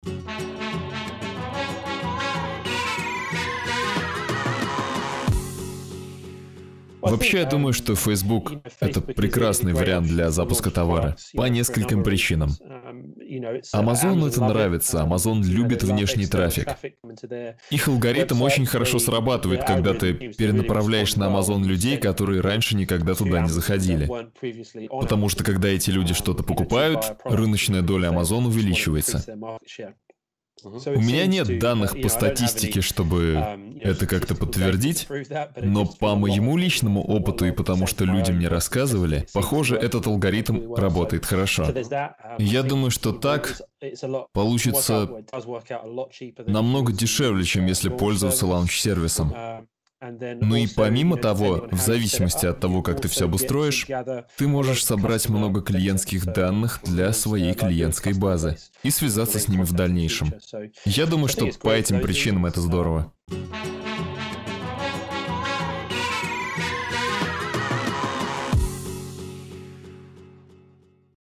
Вообще, я думаю, что Facebook — это прекрасный вариант для запуска товара по нескольким причинам. Amazon это нравится, Amazon любит внешний трафик. Их алгоритм очень хорошо срабатывает, когда ты перенаправляешь на Amazon людей, которые раньше никогда туда не заходили. Потому что когда эти люди что-то покупают, рыночная доля Amazon увеличивается. У меня нет данных по статистике, чтобы это как-то подтвердить, но по моему личному опыту и потому что люди мне рассказывали, похоже, этот алгоритм работает хорошо. Я думаю, что так получится намного дешевле, чем если пользоваться лаунч-сервисом. Ну и помимо того, в зависимости от того, как ты все обустроишь, ты можешь собрать много клиентских данных для своей клиентской базы и связаться с ними в дальнейшем. Я думаю, что по этим причинам это здорово.